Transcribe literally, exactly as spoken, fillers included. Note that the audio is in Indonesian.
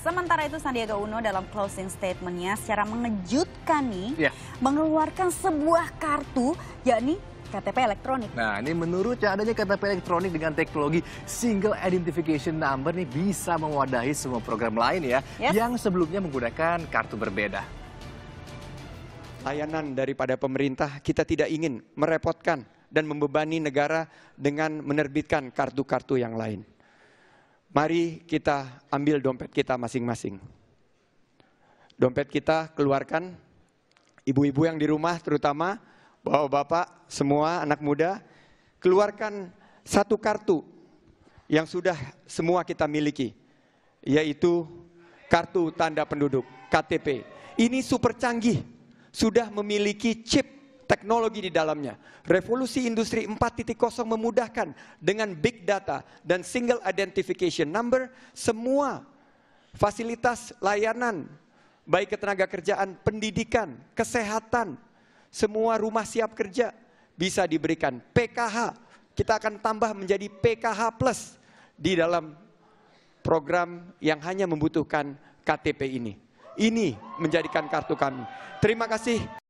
sementara itu Sandiaga Uno dalam closing statement-nya secara mengejutkan nih, Ya. mengeluarkan sebuah kartu, yakni K T P elektronik. Nah, ini menurutnya adanya K T P elektronik dengan teknologi Single Identification Number nih bisa mewadahi semua program lain ya, Yes. yang sebelumnya menggunakan kartu berbeda. Layanan daripada pemerintah, kita tidak ingin merepotkan dan membebani negara dengan menerbitkan kartu-kartu yang lain. Mari kita ambil dompet kita masing-masing. Dompet kita keluarkan, ibu-ibu yang di rumah terutama, bapak-bapak, semua anak muda, keluarkan satu kartu yang sudah semua kita miliki, yaitu kartu tanda penduduk, K T P. Ini super canggih, sudah memiliki chip teknologi di dalamnya. Revolusi industri empat titik nol memudahkan dengan big data dan single identification number, semua fasilitas layanan, baik ketenaga kerjaan, pendidikan, kesehatan, semua rumah siap kerja bisa diberikan. P K H, kita akan tambah menjadi P K H plus di dalam program yang hanya membutuhkan K T P ini. Ini menjadikan kartu kami. Terima kasih.